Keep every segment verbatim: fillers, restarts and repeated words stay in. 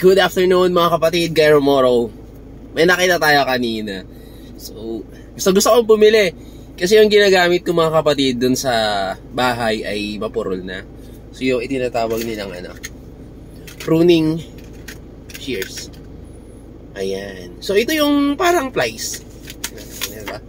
Good afternoon mga kapatid, Gairo Moro. May nakita tayo kanina. So, gusto gusto kong bumili. Kasi yung ginagamit ko mga kapatid dun sa bahay ay mapurol na. So yung itinatawag nilang ano, pruning shears. Ayan. So ito yung parang plies. Diba?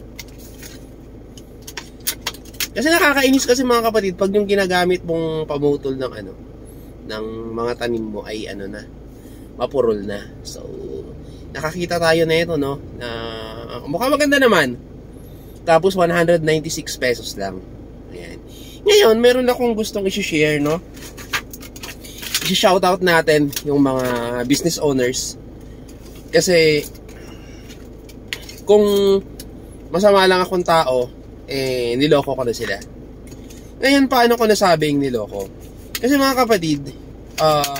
Kasi nakakainis kasi mga kapatid pag yung ginagamit mong pamutol ng ano, ng mga tanim mo ay ano na, mapurol na. So, nakakita tayo na ito, no? Na mukhang maganda naman. Tapos, one hundred ninety-six pesos lang. Ayan. Ngayon, meron akong gustong i-share, no? I-shoutout natin yung mga business owners. Kasi, kung masama lang akong tao, eh, niloko ko na sila. Ngayon, paano ko nasabing niloko? Kasi mga kapatid, ah, uh,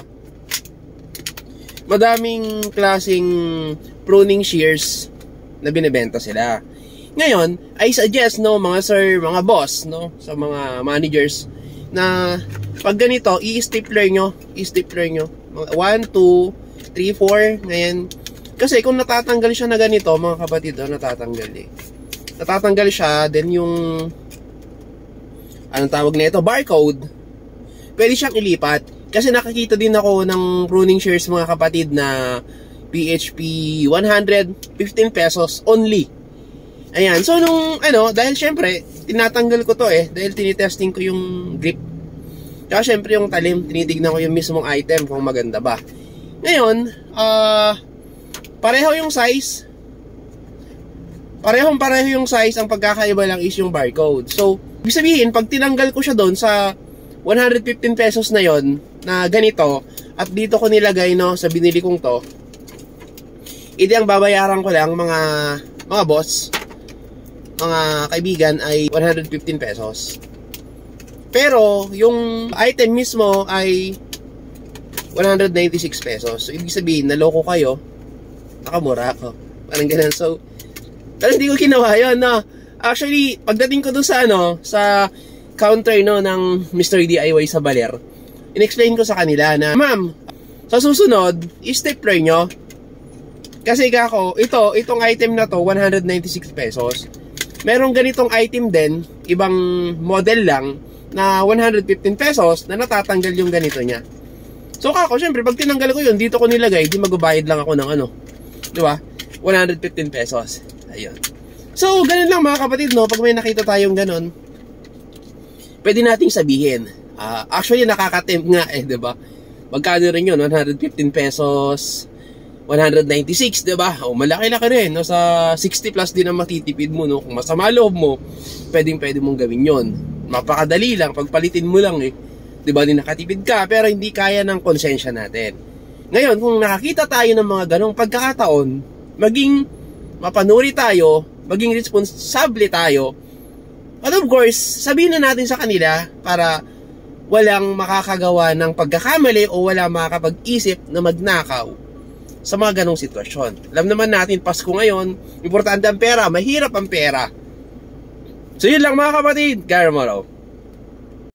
madaming klaseng pruning shears na binibenta sila. Ngayon, I suggest, no, mga sir, mga boss, no, sa mga managers, na pag ganito, i-stapler nyo, i-stapler nyo. one, two, three, four, ngayon. Kasi kung natatanggal siya na ganito, mga kapatid, oh, natatanggal eh. Natatanggal siya, then yung, anong tawag na ito, barcode, pwede siyang ilipat. Kasi nakakita din ako ng pruning shears mga kapatid na P H P one hundred fifteen pesos only. Ayan. So nung ano, dahil syempre tinatanggal ko to eh, dahil tinitesting ko yung grip. Kaya syempre yung talim, tinitignan ko yung mismong item kung maganda ba. Ngayon, ah uh, pareho yung size. Parehong pareho yung size, ang pagkakaiba lang is yung barcode. So, ibig sabihin, pag tinanggal ko siya doon sa one hundred fifteen pesos na yon na ganito, at dito ko nilagay, no, sa binili kong to, ito ang babayaran ko lang mga mga boss, mga kaibigan, ay one hundred fifteen pesos. Pero yung item mismo ay one hundred ninety-six pesos. So ibig sabihin, naloko kayo, nakamura ako, parang ganun. So pero hindi ko ginawa yun, no. Actually, pagdating ko dun sa ano, sa counter, no, ng Mister D I Y sa Baler, in-explain ko sa kanila na, ma'am, sa susunod, i-stapler nyo. Kasi kako, ito, itong item na to, one hundred ninety-six pesos. Merong ganitong item din, ibang model lang, na one hundred fifteen pesos, na natatanggal yung ganito niya. So kako, syempre, pag tinanggal ko yun, dito ko nilagay, di magbabayad lang ako ng ano, di ba? one hundred fifteen pesos. Ayun. So, ganun lang mga kapatid, no? Pag may nakita tayong ganun, pwede nating sabihin. Uh, actually, nakaka-tempt nga eh, diba? Magkano rin yun? one hundred fifteen pesos, one hundred ninety-six, diba? O, malaki-laki rin, no? Sa sixty plus din ang matitipid mo, no? Kung masama loob mo, pwedeng-pwede mong gawin yun. Mapakadali lang, pagpalitin mo lang eh. Diba? Din nakatipid ka, pero hindi kaya ng konsensya natin. Ngayon, kung nakakita tayo ng mga ganong pagkakataon, maging mapanuri tayo, maging responsable tayo, at of course, sabihin na natin sa kanila para walang makakagawa ng pagkakamali o walang makakapag-isip na magnakaw sa mga ganong sitwasyon. Alam naman natin, Pasko ngayon, importante ang pera, mahirap ang pera. So yun lang mga kapatid, Gairo Moro.